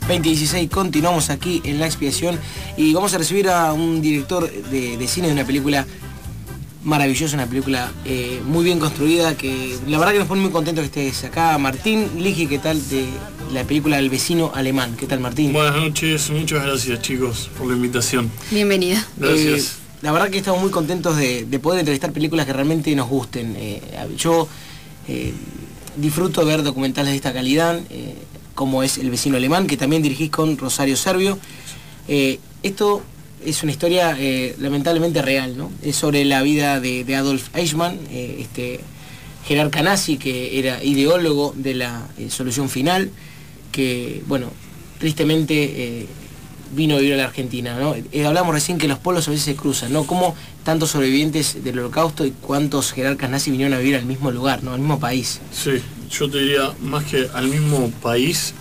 2016, continuamos aquí en La Expiación y vamos a recibir a un director de cine de una película maravillosa, una película muy bien construida, que la verdad que nos pone muy contentos que estés acá. Martín Ligi, ¿qué tal? De la película El vecino alemán. ¿Qué tal, Martín? Buenas noches, muchas gracias, chicos, por la invitación. Bienvenida. Gracias. La verdad que estamos muy contentos de poder entrevistar películas que realmente nos gusten. Yo disfruto ver documentales de esta calidad, como es El vecino alemán, que también dirigís con Rosario Servio. Esto es una historia lamentablemente real, ¿no? Es sobre la vida de Adolf Eichmann, Gerard Canassi, que era ideólogo de la solución final, que, bueno, tristemente vino a vivir a la Argentina, ¿no? Hablamos recién que los polos a veces se cruzan, ¿no? Cómo tantos sobrevivientes del Holocausto y cuántos Gerard Canassi vinieron a vivir al mismo lugar, ¿no? Al mismo país. Sí, yo te diría, más que al mismo país,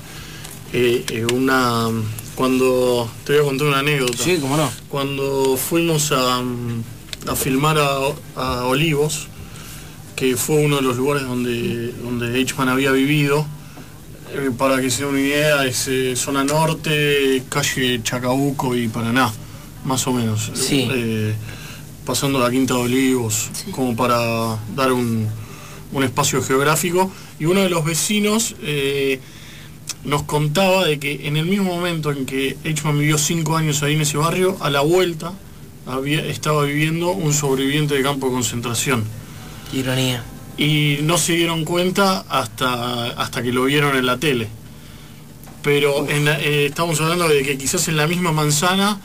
cuando te voy a contar una anécdota. Sí, cómo no. Cuando fuimos a filmar a Olivos, que fue uno de los lugares donde Eichmann había vivido, para que se den una idea, es zona norte, calle Chacabuco y Paraná, más o menos. Sí. Pasando la Quinta de Olivos, sí, como para dar un espacio geográfico. Y uno de los vecinos nos contaba de que en el mismo momento en que Eichmann vivió 5 años ahí en ese barrio, a la vuelta estaba viviendo un sobreviviente de campo de concentración. Qué ironía. Y no se dieron cuenta hasta que lo vieron en la tele. Pero estamos hablando de que quizás en la misma manzana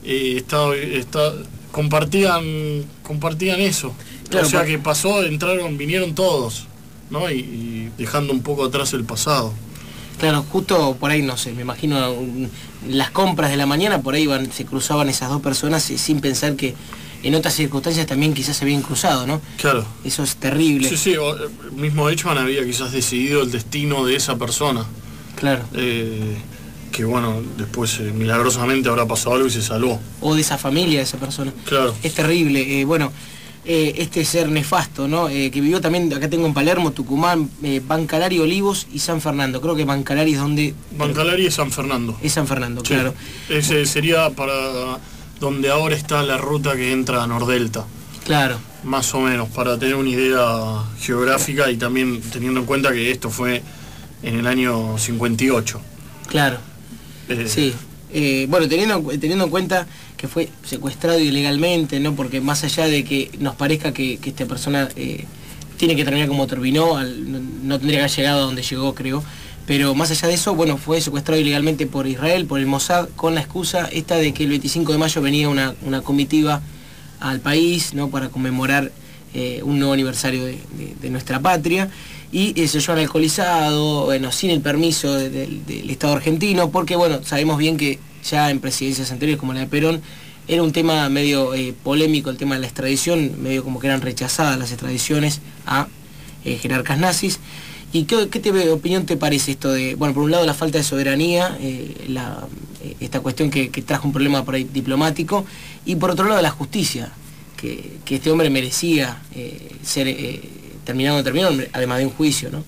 compartían eso. Claro, o sea que vinieron todos, ¿no? Y dejando un poco atrás el pasado. Claro, justo por ahí, no sé, me imagino las compras de la mañana, por ahí se cruzaban esas dos personas sin pensar que en otras circunstancias también quizás se habían cruzado, ¿no? Claro. Eso es terrible. Sí, el mismo Eichmann había quizás decidido el destino de esa persona. Claro. Que bueno, después milagrosamente habrá pasado algo y se salvó. O de esa familia de esa persona. Claro. Es terrible. Este ser nefasto, ¿no? Que vivió también, acá tengo en Palermo, Tucumán, Bancalari, Olivos y San Fernando. Creo que Bancalari es donde... Bancalari es San Fernando. Es San Fernando, sí, claro. Ese sería para donde ahora está la ruta que entra a Nordelta. Claro. Más o menos, para tener una idea geográfica y también teniendo en cuenta que esto fue en el año 58. Claro. Sí. Bueno, teniendo en cuenta que fue secuestrado ilegalmente, ¿no? Porque más allá de que nos parezca que esta persona tiene que terminar como terminó, no tendría que haber llegado a donde llegó, creo. Pero más allá de eso, bueno, fue secuestrado ilegalmente por Israel, por el Mossad, con la excusa esta de que el 25 de mayo venía una comitiva al país, ¿no? Para conmemorar un nuevo aniversario de nuestra patria. Y se llevan alcoholizado, bueno, sin el permiso del Estado argentino, porque bueno, sabemos bien que ya en presidencias anteriores como la de Perón, era un tema medio polémico el tema de la extradición, medio como que eran rechazadas las extradiciones a jerarcas ¿Y qué opinión te parece esto de, bueno, por un lado la falta de soberanía, esta cuestión que trajo un problema por ahí diplomático, y por otro lado la justicia, que este hombre merecía ser terminado, además de un juicio, ¿no?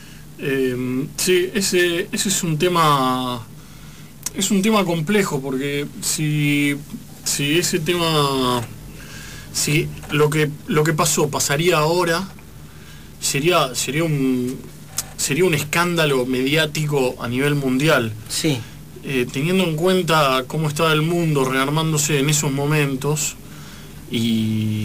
Sí, ese es un tema complejo, porque si ese tema, si lo que pasaría ahora, sería un escándalo mediático a nivel mundial. Sí. Teniendo en cuenta cómo estaba el mundo rearmándose en esos momentos, y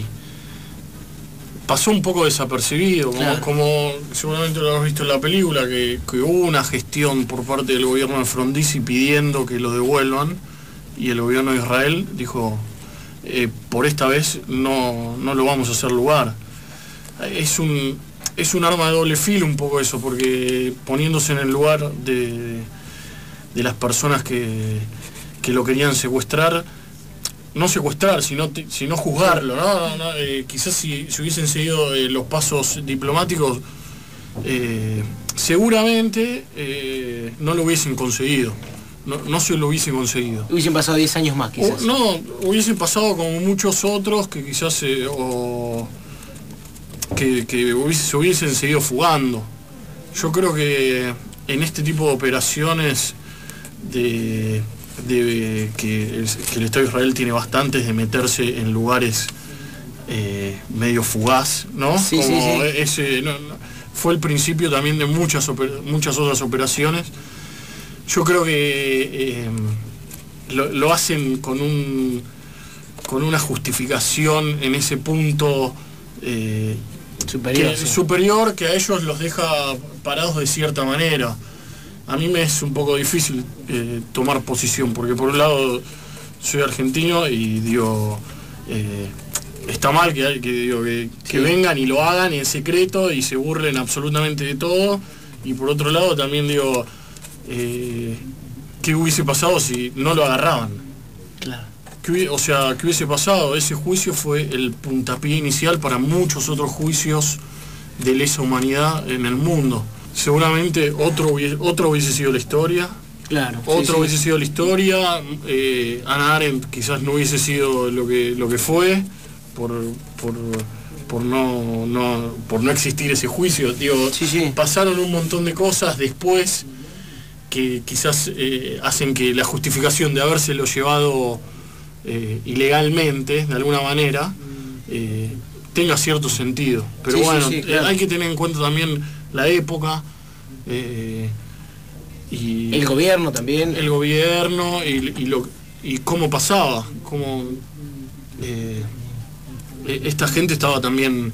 pasó un poco desapercibido, claro, como seguramente lo habrás visto en la película, que hubo una gestión por parte del gobierno de Frondizi pidiendo que lo devuelvan, y el gobierno de Israel dijo, por esta vez no lo vamos a hacer lugar. Es un arma de doble filo un poco eso, porque poniéndose en el lugar de las personas que lo querían secuestrar, no secuestrar, sino juzgarlo, ¿no? Quizás si hubiesen seguido los pasos diplomáticos, seguramente no lo hubiesen conseguido. No se lo hubiesen conseguido. Hubiesen pasado 10 años más, quizás. No, hubiesen pasado como muchos otros que quizás se hubiesen seguido fugando. Yo creo que en este tipo de operaciones que el Estado de Israel tiene bastantes de meterse en lugares medio fugaz, ¿no? Sí, como sí, sí. Ese, fue el principio también de muchas otras operaciones. Yo creo que lo hacen con una justificación en ese punto superior que a ellos los deja parados de cierta manera. A mí me es un poco difícil tomar posición, porque por un lado soy argentino y digo, está mal que vengan y lo hagan en secreto y se burlen absolutamente de todo, y por otro lado también digo, ¿qué hubiese pasado si no lo agarraban? Claro. ¿Qué hubiese pasado? Ese juicio fue el puntapié inicial para muchos otros juicios de lesa humanidad en el mundo. Seguramente otro hubiese sido la historia. Claro. Hubiese sido la historia. Hannah Arendt quizás no hubiese sido lo que fue por no existir ese juicio. Digo, pasaron un montón de cosas después que quizás hacen que la justificación de habérselo llevado ilegalmente, de alguna manera, tenga cierto sentido. Pero claro, hay que tener en cuenta también la época, y el gobierno también. El gobierno y cómo pasaba, cómo esta gente estaba también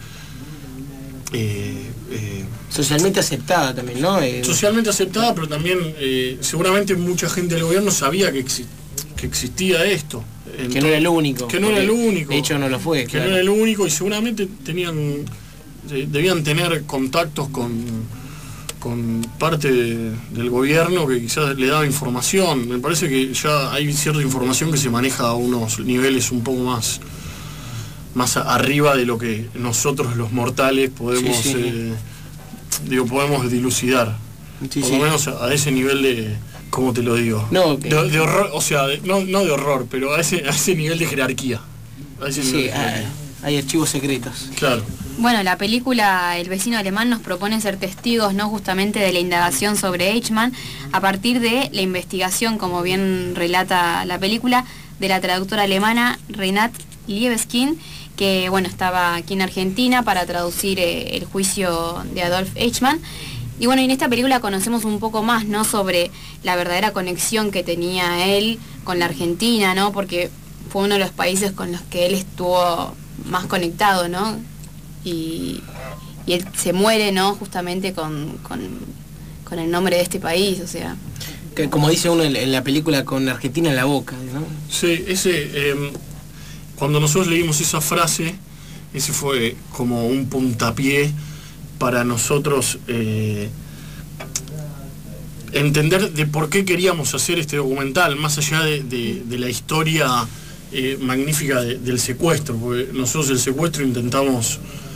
socialmente aceptada también, ¿no? Socialmente aceptada, pero también seguramente mucha gente del gobierno sabía que existía esto. Entonces, que no era el único. Que no era el único. De hecho no lo fue. Que no era el único, y seguramente debían tener contactos con parte del gobierno que quizás le daba información. Me parece que ya hay cierta información que se maneja a unos niveles un poco más arriba de lo que nosotros los mortales podemos podemos dilucidar. Por lo menos a ese nivel de, ¿cómo te lo digo? No, de horror, o sea, no de horror, pero a ese nivel de jerarquía. Hay archivos secretos. Claro. Bueno, la película El vecino alemán nos propone ser testigos, ¿no?, justamente de la indagación sobre Eichmann, a partir de la investigación, como bien relata la película, de la traductora alemana Renate Libeskind, que estaba aquí en Argentina para traducir el juicio de Adolf Eichmann. Y en esta película conocemos un poco más, ¿no?, sobre la verdadera conexión que tenía él con la Argentina, ¿no?, porque fue uno de los países con los que él estuvo más conectado, ¿no? Y él se muere, ¿no?, justamente con el nombre de este país, o sea. Que, como dice uno en la película, con Argentina en la boca, ¿no? Sí, cuando nosotros leímos esa frase, ese fue como un puntapié para nosotros entender de por qué queríamos hacer este documental, más allá de la historia magnífica del secuestro, porque nosotros el secuestro intentamos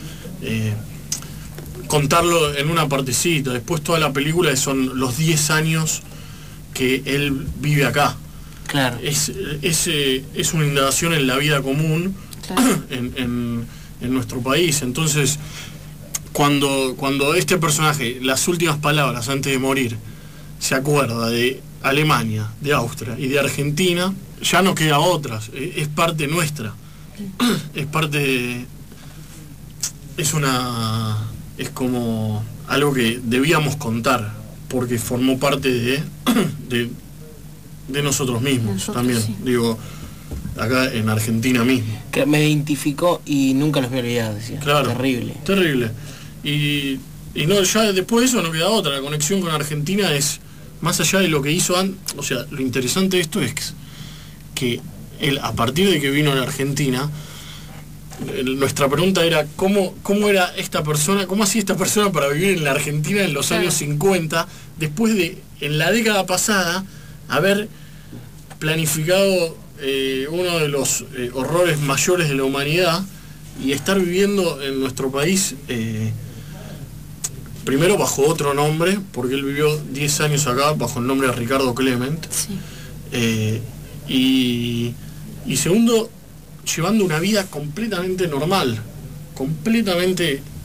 contarlo en una partecita. Después toda la película son los 10 años que él vive acá. Claro. Es una indagación en la vida común, claro, en nuestro país. Entonces, cuando este personaje, las últimas palabras antes de morir, se acuerda de Alemania, de Austria y de Argentina, ya no queda otras, es parte nuestra. Es parte es como algo que debíamos contar, porque formó parte de nosotros mismos también. Sí. Digo, acá en Argentina mismo. Que me identificó y nunca los voy a olvidar, decía. Claro. Terrible. Y no, ya después de eso no queda otra. La conexión con Argentina es más allá de lo que hizo antes. O sea, lo interesante de esto es que él, a partir de que vino a la Argentina, nuestra pregunta era cómo era esta persona, cómo hacía esta persona para vivir en la Argentina en los años 50, después de, en la década pasada, haber planificado uno de los horrores mayores de la humanidad, y estar viviendo en nuestro país primero bajo otro nombre, porque él vivió 10 años acá bajo el nombre de Ricardo Clement, sí. Y segundo, llevando una vida completamente normal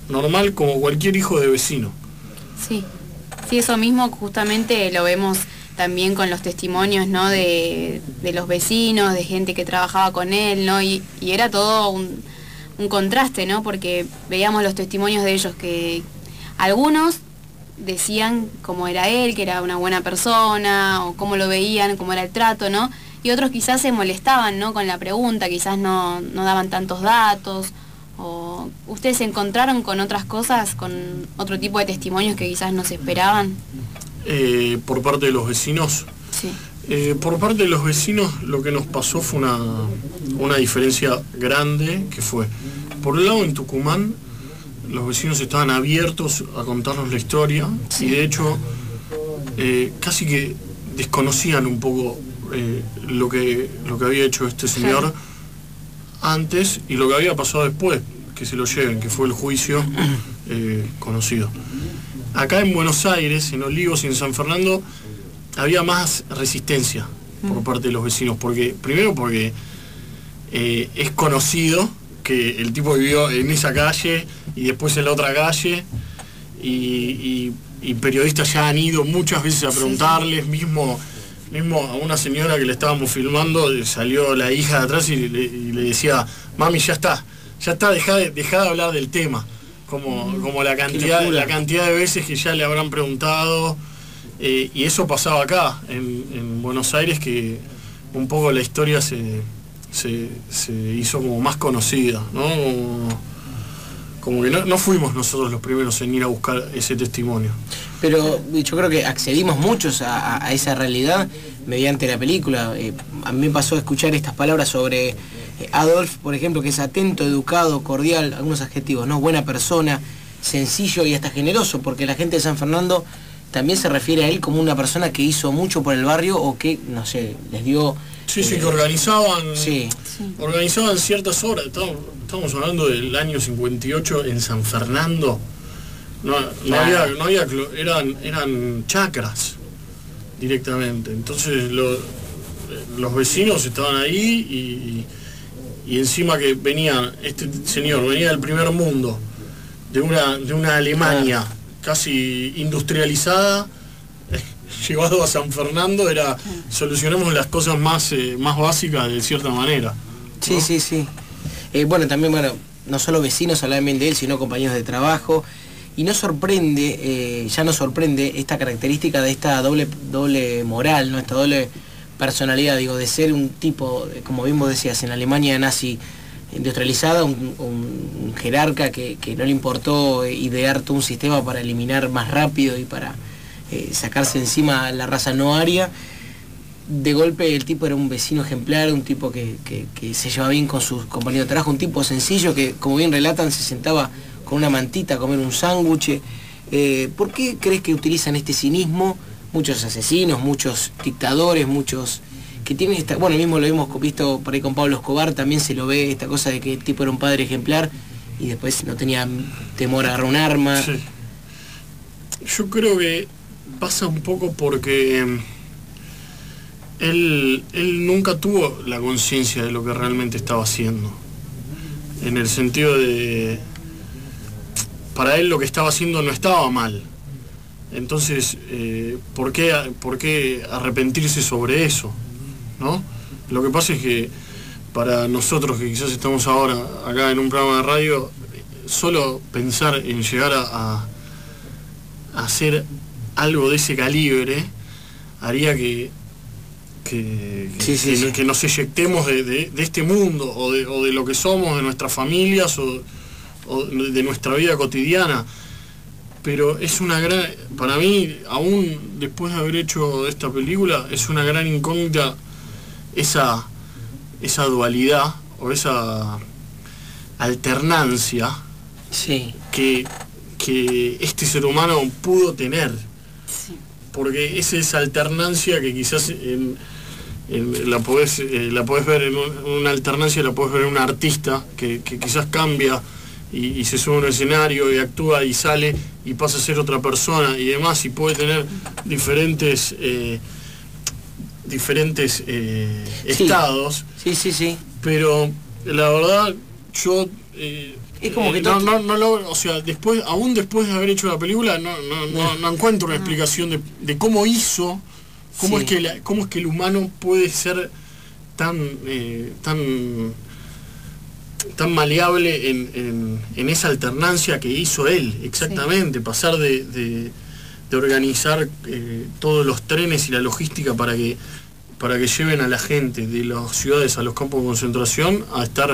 como cualquier hijo de vecino. Sí, eso mismo justamente lo vemos también con los testimonios, ¿no? de los vecinos, de gente que trabajaba con él, ¿no? Y era todo un contraste, ¿no? Porque veíamos los testimonios de ellos que algunos decían cómo era él, que era una buena persona, o cómo lo veían, cómo era el trato, ¿no? Y otros quizás se molestaban, ¿no? Con la pregunta, quizás no daban tantos datos, o ustedes se encontraron con otras cosas, con otro tipo de testimonios que quizás no se esperaban. Por parte de los vecinos. Sí. Por parte de los vecinos lo que nos pasó fue una diferencia grande, que fue, por un lado en Tucumán, los vecinos estaban abiertos a contarnos la historia, sí. Y de hecho casi que desconocían un poco lo que había hecho este señor, claro, antes y lo que había pasado después, que se lo lleven, que fue el juicio conocido. Acá en Buenos Aires, en Olivos y en San Fernando, había más resistencia por parte de los vecinos, primero porque es conocido que el tipo vivió en esa calle y después en la otra calle, y periodistas ya han ido muchas veces a preguntarles, mismo a una señora que le estábamos filmando, salió la hija de atrás y le decía, mami, ya está, dejá de hablar del tema, como la cantidad de veces que ya le habrán preguntado, y eso pasaba acá, en Buenos Aires, que un poco la historia se hizo como más conocida, ¿no? Como que no fuimos nosotros los primeros en ir a buscar ese testimonio. Pero yo creo que accedimos muchos a esa realidad mediante la película. A mí me pasó a escuchar estas palabras sobre Adolf, por ejemplo, que es atento, educado, cordial, algunos adjetivos, ¿no? Buena persona, sencillo y hasta generoso, porque la gente de San Fernando también se refiere a él como una persona que hizo mucho por el barrio, o que, no sé, les dio... Sí, que organizaban ciertas horas. Estamos hablando del año 58 en San Fernando. Eran chacras directamente. Entonces los vecinos estaban ahí y encima que este señor venía del primer mundo, de una Alemania casi industrializada, llevado a San Fernando, era solucionemos las cosas más básicas de cierta manera, ¿no? Sí. Bueno, también, no solo vecinos hablaban bien de él, sino compañeros de trabajo. Y ya nos sorprende esta característica de esta doble moral, ¿no? Esta doble personalidad, de ser un tipo, como bien vos decías, en la Alemania nazi industrializada, un jerarca que no le importó idear todo un sistema para eliminar más rápido y para sacarse encima la raza no aria. De golpe el tipo era un vecino ejemplar, un tipo que se llevaba bien con sus compañeros de trabajo, un tipo sencillo que, como bien relatan, se sentaba con una mantita a comer un sándwich. ¿Por qué crees que utilizan este cinismo muchos asesinos, muchos dictadores, muchos que tienen esta... Bueno, mismo lo hemos visto por ahí con Pablo Escobar, también se lo ve esta cosa de que el tipo era un padre ejemplar y después no tenía temor a agarrar un arma. Sí. Yo creo que pasa un poco porque él nunca tuvo la conciencia de lo que realmente estaba haciendo, en el sentido de, para él lo que estaba haciendo no estaba mal, entonces ¿por qué arrepentirse sobre eso, ¿no? Lo que pasa es que para nosotros que quizás estamos ahora acá en un programa de radio, solo pensar en llegar a hacer algo de ese calibre haría que nos eyectemos de este mundo o de lo que somos, de nuestras familias o de nuestra vida cotidiana. Pero es una gran, para mí, aún después de haber hecho esta película, es una gran incógnita esa dualidad o esa alternancia que este ser humano pudo tener. Sí. Porque es esa alternancia que quizás la podés ver en una alternancia, la podés ver en un artista que quizás cambia y se sube a un escenario y actúa y sale y pasa a ser otra persona y demás, y puede tener diferentes estados. Sí. Pero la verdad, yo es como que o sea, aún después de haber hecho la película, no encuentro una explicación de cómo hizo ¿Cómo es que el humano puede ser tan maleable en esa alternancia que hizo él, exactamente, pasar de organizar todos los trenes y la logística para que lleven a la gente de las ciudades a los campos de concentración, a estar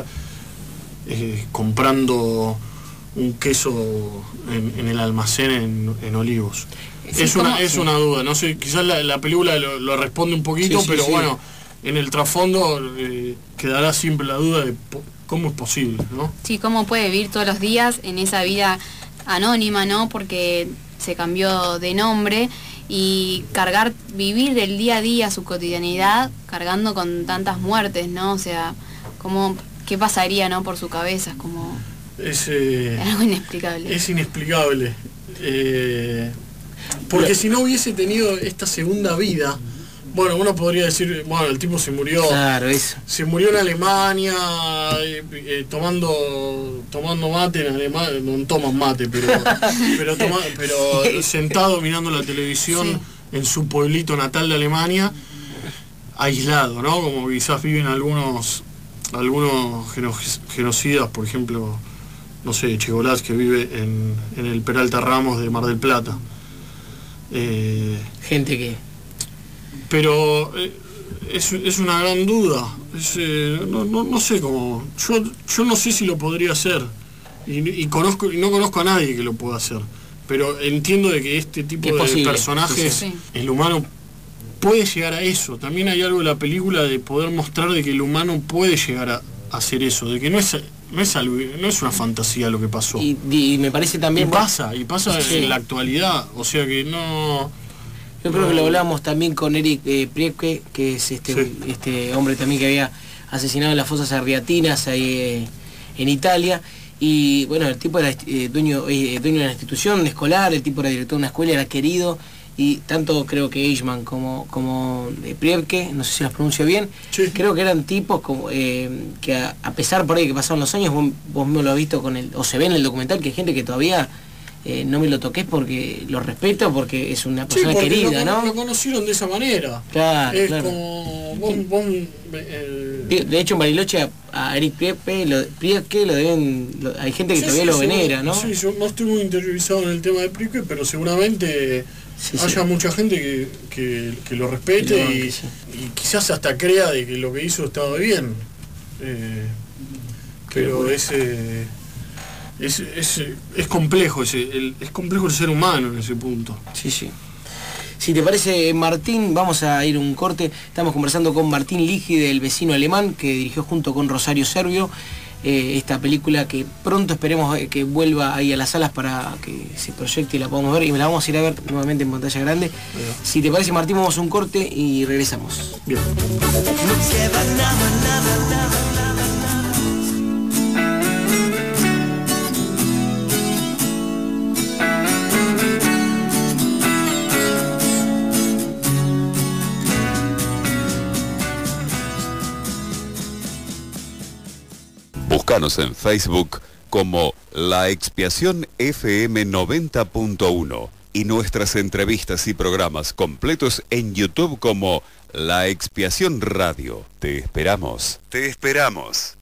comprando un queso en el almacén en Olivos. Sí, es una duda, no sé, quizás la película lo responde un poquito, pero bueno, en el trasfondo quedará siempre la duda de cómo es posible, ¿no? Sí, cómo puede vivir todos los días en esa vida anónima, ¿no? Porque se cambió de nombre y vivir del día a día su cotidianidad cargando con tantas muertes, ¿no? O sea, ¿qué pasaría, no, por su cabeza? Es como... Es algo inexplicable. Es inexplicable. Porque si no hubiese tenido esta segunda vida, bueno, uno podría decir, bueno, el tipo se murió. Claro, eso. Se murió en Alemania, tomando mate en Alemania, no toman mate, pero sentado mirando la televisión en su pueblito natal de Alemania, aislado, ¿no? Como quizás viven algunos genocidas, por ejemplo, no sé, Chegolás, que vive en el Peralta Ramos de Mar del Plata. Gente que... Pero es una gran duda. No sé cómo... Yo no sé si lo podría hacer. Y no conozco a nadie que lo pueda hacer. Pero entiendo de que este tipo de personajes, el humano puede llegar a eso. También hay algo de la película de poder mostrar de que el humano puede llegar a hacer eso, de que no es una fantasía lo que pasó. Y me parece también... Y pasa en la actualidad, o sea que no... Yo creo que lo hablamos también con Eric Priebke, que es este hombre también que había asesinado en las fosas ardeatinas ahí en Italia. Y bueno, el tipo era dueño de una institución escolar, el tipo era director de una escuela, era querido. Y tanto creo que Eichmann como Priebke, no sé si los pronuncio bien, creo que eran tipos que a pesar por ahí que pasaron los años, vos me lo has visto o se ve en el documental, que hay gente que todavía no me lo toques porque lo respeto, porque es una persona querida, ¿no? Lo conocieron de esa manera. Claro, es claro. Como de hecho en Bariloche a Eric Priebke lo deben, hay gente que todavía lo venera, ¿no? Sí, yo no estoy muy interiorizado en el tema de Priebke, pero seguramente haya mucha gente que lo respete y quizás hasta crea de que lo que hizo estaba bien. Pero es complejo, es complejo el ser humano en ese punto. Sí. Si te parece, Martín, vamos a ir un corte. Estamos conversando con Martín Ligi, del Vecino Alemán, que dirigió junto con Rosario Servio esta película que pronto esperemos que vuelva ahí a las salas para que se proyecte y la podamos ver, y me la vamos a ir a ver nuevamente en pantalla grande. Si te parece, Martín, vamos a un corte y regresamos. Bien. Búscanos en Facebook como La Expiación FM 90.1 y nuestras entrevistas y programas completos en YouTube como La Expiación Radio. Te esperamos. Te esperamos.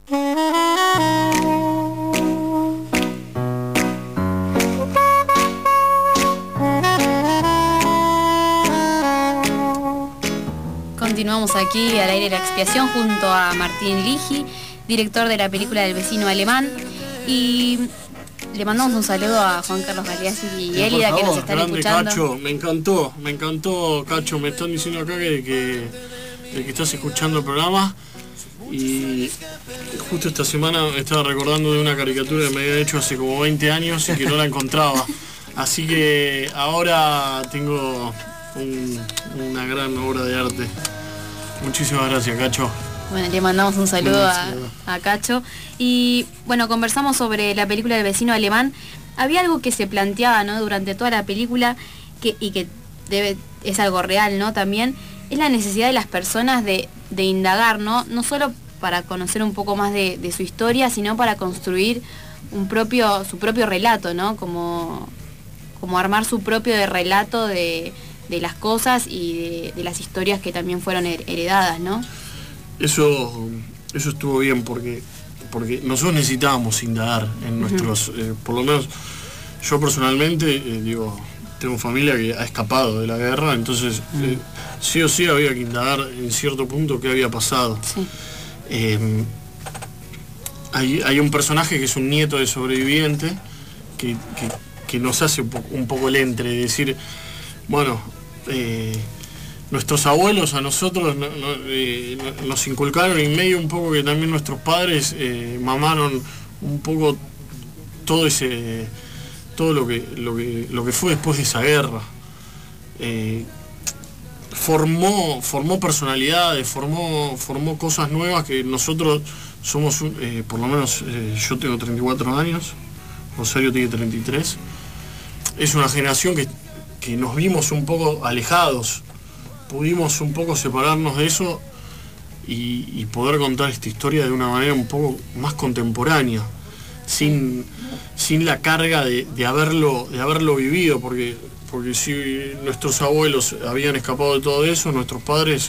Continuamos aquí al aire de La Expiación junto a Martín Ligi, director de la película del Vecino Alemán, y le mandamos un saludo a Juan Carlos Galeazzi y Elida, que nos están escuchando. Cacho, me encantó Cacho, me están diciendo acá que estás escuchando el programa, y justo esta semana me estaba recordando de una caricatura que me había hecho hace como 20 años y que no la encontraba, así que ahora tengo una gran obra de arte. Muchísimas gracias, Cacho. Bueno, le mandamos un saludo a Cacho. Y bueno, conversamos sobre la película del Vecino Alemán. Había algo que se planteaba, ¿no?, durante toda la película, que es algo real, ¿no? También es la necesidad de las personas de indagar, ¿no? No solo para conocer un poco más de su historia, sino para construir su propio relato, ¿no? Como armar su propio relato de de las cosas y de las historias que también fueron heredadas, ¿no? Eso estuvo bien porque nosotros necesitábamos indagar en nuestros, por lo menos yo personalmente, digo, tengo familia que ha escapado de la guerra, entonces sí o sí había que indagar en cierto punto qué había pasado. Sí. Hay un personaje que es un nieto de sobreviviente que nos hace un poco el entre, de decir, bueno, nuestros abuelos a nosotros nos inculcaron y medio un poco que también nuestros padres mamaron un poco todo lo que fue después de esa guerra. Formó personalidades, formó cosas nuevas que nosotros somos, por lo menos yo tengo 34 años, Rosario tiene 33. Es una generación que nos vimos un poco alejados, pudimos un poco separarnos de eso y poder contar esta historia de una manera un poco más contemporánea, sin la carga de haberlo vivido, porque si nuestros abuelos habían escapado de todo eso, nuestros padres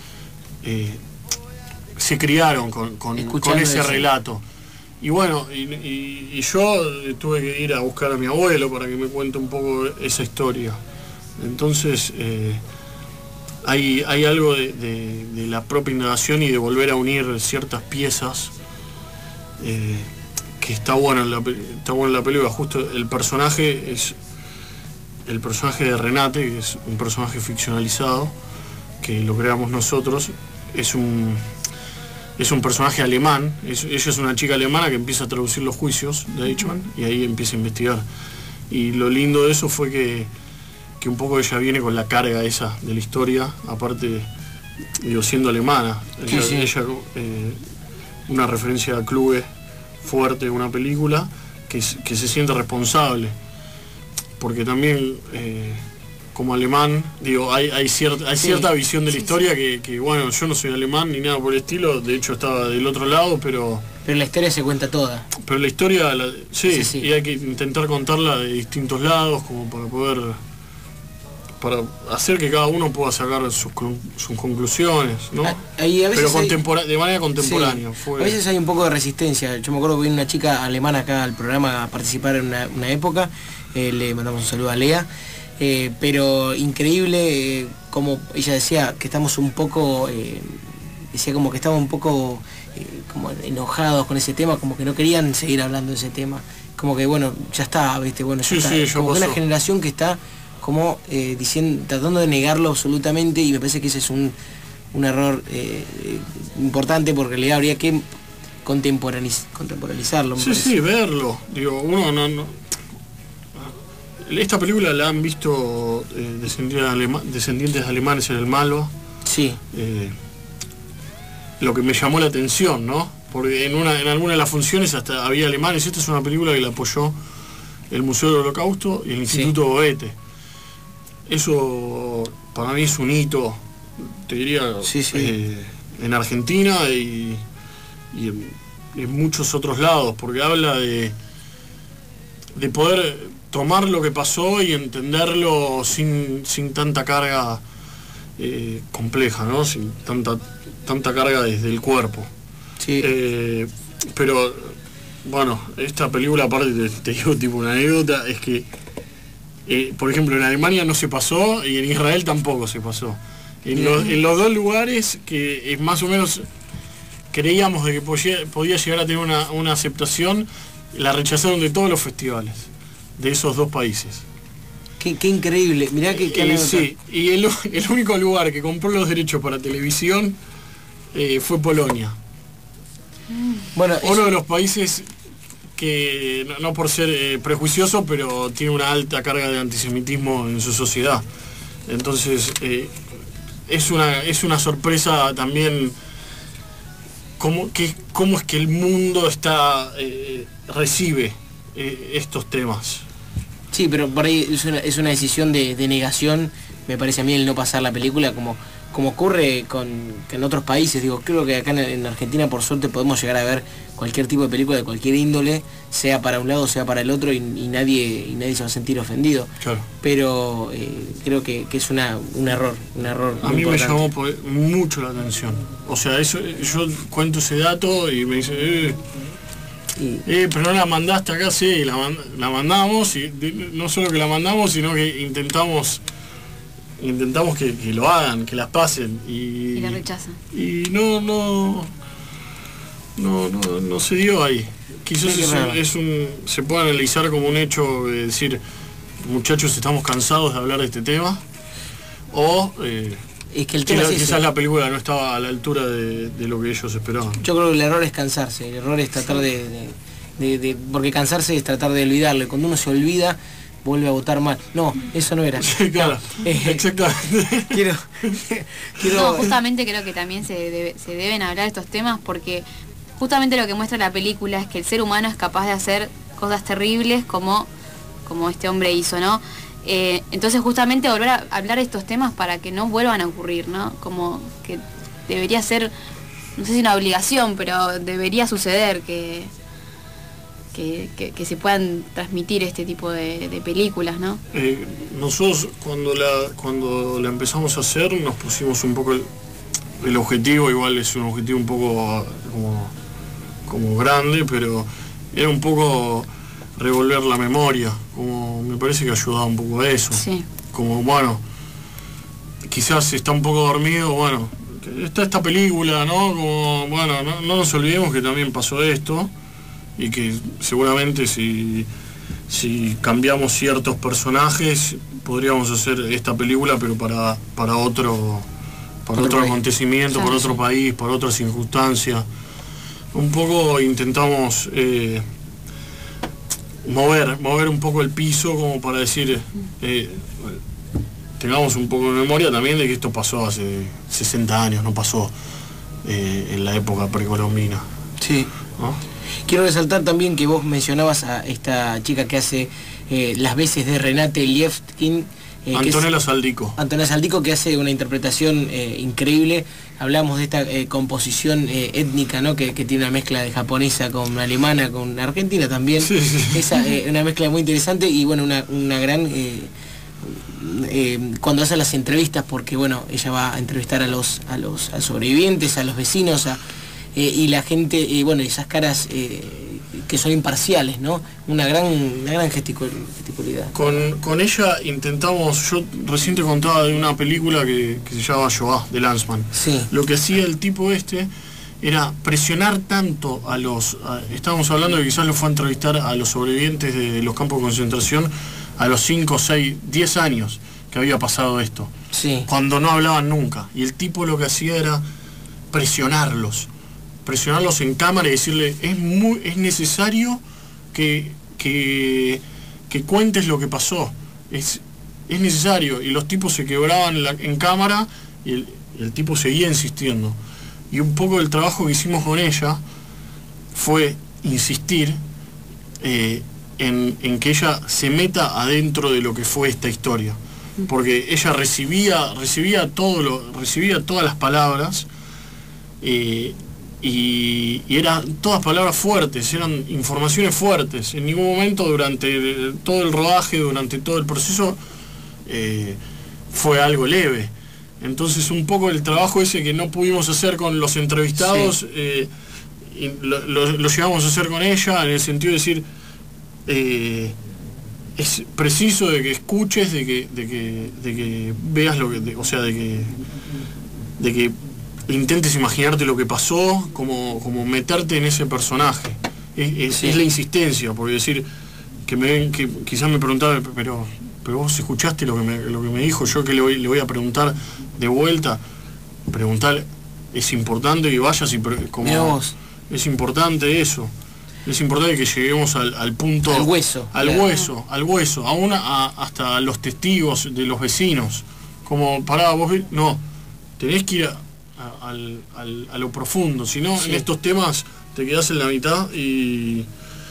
se criaron con ese relato. Y bueno, y yo tuve que ir a buscar a mi abuelo para que me cuente un poco esa historia. Entonces hay algo de la propia indagación y de volver a unir ciertas piezas que está bueno en la película. Justo el personaje es el personaje de Renate, que es un personaje ficcionalizado, que lo creamos nosotros. Es un personaje alemán, ella es una chica alemana que empieza a traducir los juicios de Eichmann y ahí empieza a investigar. Y lo lindo de eso fue que un poco ella viene con la carga esa de la historia, aparte, digo, siendo alemana. Ella una referencia a Kluge fuerte, una película que se siente responsable, porque también como alemán, digo, hay cierta visión de la historia que bueno, yo no soy alemán ni nada por el estilo, de hecho estaba del otro lado, pero la historia se cuenta toda. Pero la historia, sí, y hay que intentar contarla de distintos lados, como para hacer que cada uno pueda sacar sus conclusiones, ¿no? Pero de manera contemporánea. Sí. A veces hay un poco de resistencia. Yo me acuerdo que vino una chica alemana acá al programa a participar en una época, le mandamos un saludo a Lea. Pero increíble como ella decía que estamos un poco como enojados con ese tema, como que no querían seguir hablando de ese tema, como que bueno, ya está, viste, bueno, ya está. Sí, como que una generación que está como tratando de negarlo absolutamente, y me parece que ese es un error importante, porque en realidad habría que contemporizarlo. Sí, verlo, digo, uno no. Esta película la han visto descendientes alemanes en el Malva. Sí. Lo que me llamó la atención, ¿no? Porque en alguna de las funciones hasta había alemanes. Esta es una película que la apoyó el Museo del Holocausto y el Instituto Goethe. Eso para mí es un hito, te diría, en Argentina y en muchos otros lados, porque habla de poder tomar lo que pasó y entenderlo sin tanta carga compleja, ¿no? Sin tanta carga desde el cuerpo. Sí. Pero bueno, esta película, aparte te digo tipo una anécdota, es que por ejemplo en Alemania no se pasó y en Israel tampoco se pasó. En los dos lugares que más o menos creíamos de que podía llegar a tener una aceptación, la rechazaron de todos los festivales de esos dos países. Qué increíble, mirá que sí, y el único lugar que compró los derechos para televisión fue Polonia. Bueno, uno de los países que, no por ser prejuicioso, pero tiene una alta carga de antisemitismo en su sociedad. Entonces es una sorpresa también cómo es que el mundo recibe estos temas. Sí, pero por ahí es una decisión de negación, me parece a mí, el no pasar la película, como como ocurre que en otros países. Digo, creo que acá en Argentina por suerte podemos llegar a ver cualquier tipo de película de cualquier índole, sea para un lado, sea para el otro, y nadie se va a sentir ofendido. Claro. Pero creo que es un error. A mí me llamó mucho la atención. O sea, eso, yo cuento ese dato y me dice, pero no la mandaste acá. Sí, la mandamos, y no solo que la mandamos, sino que intentamos que lo hagan, que las pasen, y la rechazan. Y no se dio ahí. Quizás se puede analizar como un hecho de decir, muchachos, estamos cansados de hablar de este tema, o es que el tema quizás la película no estaba a la altura de lo que ellos esperaban. Yo creo que el error es cansarse, el error es tratar porque cansarse es tratar de olvidarlo, y cuando uno se olvida vuelve a votar mal. No, eso no era. Sí, claro. Exactamente. Quiero... No, justamente creo que también se deben hablar estos temas, porque justamente lo que muestra la película es que el ser humano es capaz de hacer cosas terribles como este hombre hizo, ¿no? Entonces justamente volver a hablar de estos temas para que no vuelvan a ocurrir, ¿no? Como que debería ser, no sé si una obligación, pero debería suceder que se puedan transmitir este tipo de películas, ¿no? Nosotros cuando la empezamos a hacer nos pusimos un poco el objetivo, igual es un objetivo un poco como grande, pero era un poco revolver la memoria, como me parece que ayudaba un poco a eso. Sí. Como, bueno, quizás está un poco dormido, bueno, está esta película, ¿no? Como, bueno, no nos olvidemos que también pasó esto, y que seguramente si cambiamos ciertos personajes podríamos hacer esta película, pero para otro acontecimiento, para otro país, para otras circunstancias. Un poco intentamos mover un poco el piso, como para decir, tengamos un poco de memoria también de que esto pasó hace 60 años, no pasó en la época precolombina. Sí. ¿No? Quiero resaltar también que vos mencionabas a esta chica que hace las veces de Renate Liefkin. Antonella Saldico. Antonella Saldico, que hace una interpretación increíble. Hablamos de esta composición étnica, ¿no? Que tiene una mezcla de japonesa con alemana, con argentina también. Sí. Una mezcla muy interesante, y bueno, una gran... cuando hace las entrevistas, porque bueno, ella va a entrevistar a los sobrevivientes, a los vecinos, y la gente, bueno, esas caras que son imparciales, ¿no? Una gran gesticulidad. Con ella intentamos, yo recién te contaba de una película que se llama Shoah, de Lanzmann. Sí. Lo que hacía el tipo era presionar tanto estábamos hablando de que quizás lo fue a entrevistar a los sobrevivientes de los campos de concentración a los 5, 6, 10 años que había pasado esto. Sí. Cuando no hablaban nunca. Y el tipo lo que hacía era presionarlos en cámara y decirle, es necesario que cuentes lo que pasó, es necesario. Y los tipos se quebraban en cámara, y el tipo seguía insistiendo. Y un poco el trabajo que hicimos con ella fue insistir en que ella se meta adentro de lo que fue esta historia, porque ella recibía todas las palabras, y eran todas palabras fuertes, eran informaciones fuertes. En ningún momento durante todo el rodaje, durante todo el proceso, fue algo leve. Entonces un poco el trabajo ese que no pudimos hacer con los entrevistados, sí, lo llevamos a hacer con ella, en el sentido de decir, es preciso de que escuches, de que veas lo que, o sea, de que intentes imaginarte lo que pasó, como meterte en ese personaje. Sí. Es la insistencia, porque decir, que quizás me preguntaba, pero vos escuchaste lo que me dijo, yo que le voy a preguntar de vuelta. Preguntar es importante, que vayas y como es importante eso. Es importante que lleguemos al punto, al hueso, aún hasta los testigos de los vecinos. Como, pará, vos no, tenés que ir a lo profundo, si no, sí, en estos temas te quedás en la mitad y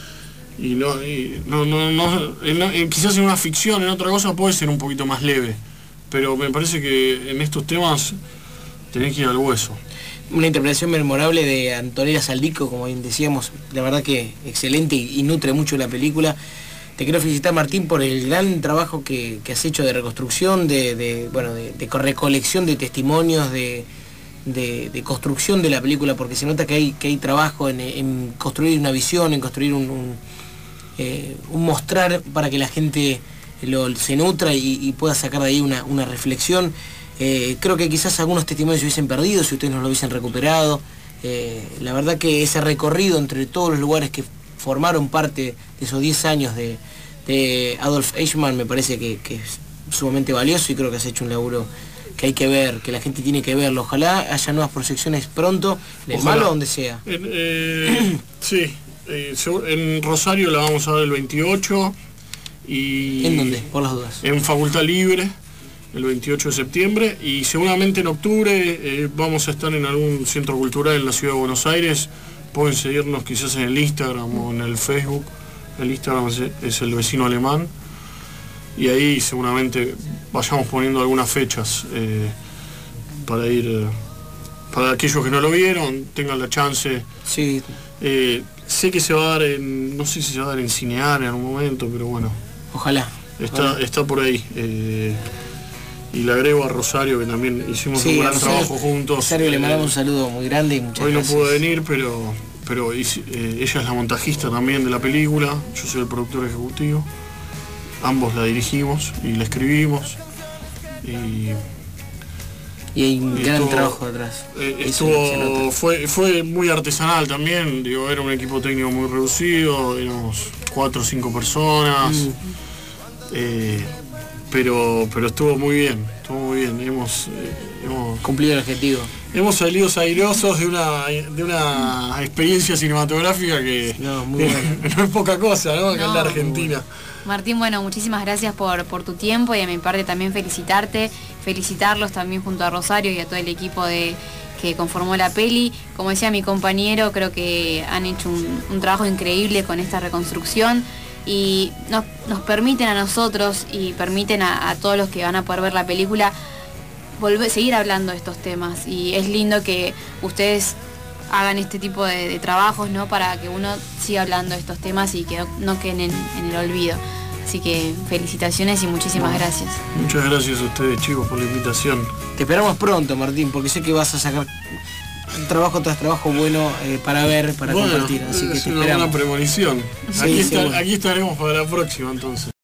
quizás en una ficción, en otra cosa puede ser un poquito más leve, pero me parece que en estos temas tenés que ir al hueso. Una interpretación memorable de Antonella Saldico, como bien decíamos, la verdad que excelente y nutre mucho la película. Te quiero felicitar, Martín, por el gran trabajo que has hecho de reconstrucción, de recolección de testimonios, de construcción de la película, porque se nota que hay trabajo en construir una visión, en construir un mostrar para que la gente se nutra y pueda sacar de ahí una reflexión. Creo que quizás algunos testimonios se hubiesen perdido si ustedes no lo hubiesen recuperado. La verdad que ese recorrido entre todos los lugares que formaron parte de esos 10 años de Adolf Eichmann me parece que es sumamente valioso, y creo que has hecho un laburo que hay que ver, que la gente tiene que verlo. Ojalá haya nuevas proyecciones pronto, en el Malo, donde sea. Sí, en Rosario la vamos a ver el 28. Y ¿en dónde? Por las dudas. En Facultad Libre, el 28 de septiembre, y seguramente en octubre vamos a estar en algún centro cultural en la ciudad de Buenos Aires. Pueden seguirnos quizás en el Instagram o en el Facebook. El Instagram es El Vecino Alemán, y ahí seguramente vayamos poniendo algunas fechas para ir, para aquellos que no lo vieron, tengan la chance. Sí. Sé que se va a dar no sé si se va a dar en Cinear en algún momento, pero bueno. Ojalá. Está por ahí. Y le agrego a Rosario, que también hicimos un gran trabajo juntos. Rosario, le mandamos un saludo muy grande y muchas gracias. Hoy no pudo venir, pero ella es la montajista también de la película, yo soy el productor ejecutivo. Ambos la dirigimos y la escribimos. Y hay un gran trabajo detrás. Fue muy artesanal también, digo, era un equipo técnico muy reducido, éramos 4 o 5 personas. Pero estuvo muy bien, hemos cumplido el objetivo. Hemos salido airosos de una experiencia cinematográfica que no es poca cosa, ¿no? Acá en la Argentina. Martín, bueno, muchísimas gracias por tu tiempo, y de mi parte también felicitarlos también junto a Rosario y a todo el equipo que conformó la peli. Como decía mi compañero, creo que han hecho un trabajo increíble con esta reconstrucción, y nos permiten a nosotros y permiten a todos los que van a poder ver la película seguir hablando de estos temas, y es lindo que ustedes hagan este tipo de trabajos, ¿no? Para que uno siga hablando de estos temas y que no queden en el olvido. Así que felicitaciones y muchísimas gracias. Muchas gracias a ustedes, chicos, por la invitación. Te esperamos pronto, Martín, porque sé que vas a sacar trabajo tras trabajo bueno para ver, para compartir. Así que te esperamos. Una premonición. Sí, aquí estaremos para la próxima, entonces.